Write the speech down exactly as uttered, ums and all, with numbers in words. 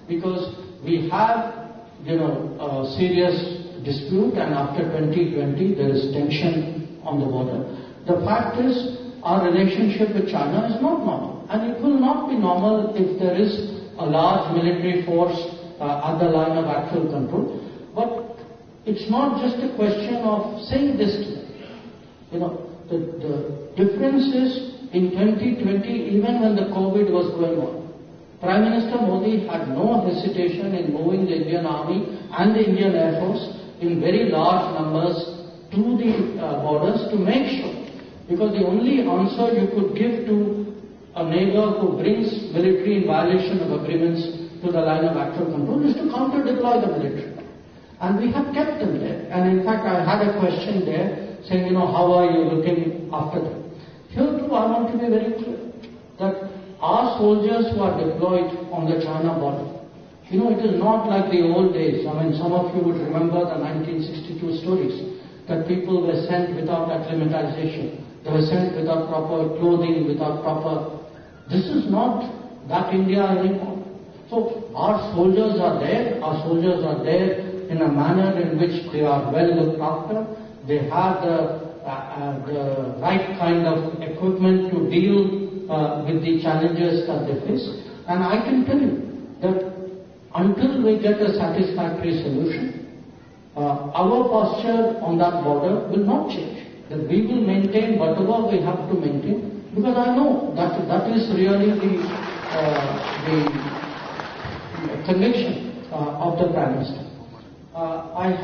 because we have, you know, a serious dispute, and after twenty twenty there is tension on the border. The fact is, our relationship with China is not normal, and it will not be normal if there is a large military force uh, at the line of actual control. But it's not just a question of saying this to them. You know, the, the difference is, in twenty twenty, even when the COVID was going on, Prime Minister Modi had no hesitation in moving the Indian Army and the Indian Air Force in very large numbers to the uh, borders to make sure. Because the only answer you could give to a neighbor who brings military in violation of agreements to the line of actual control is to counter-deploy the military. And we have kept them there. And in fact, I had a question there saying, you know, how are you looking after them? Here too, I want to be very clear that our soldiers who are deployed on the China border, you know, it is not like the old days. I mean, some of you would remember the nineteen sixty-two stories that people were sent without acclimatization. They were sent without proper clothing, without proper... This is not that India anymore. So our soldiers are there, our soldiers are there in a manner in which they are well looked after. They have the, uh, uh, the right kind of equipment to deal uh, with the challenges that they face. And I can tell you that until we get a satisfactory solution, uh, our posture on that border will not change. That we will maintain whatever we have to maintain, because I know that that is really the uh, the conviction uh, of the Prime Minister. Uh, I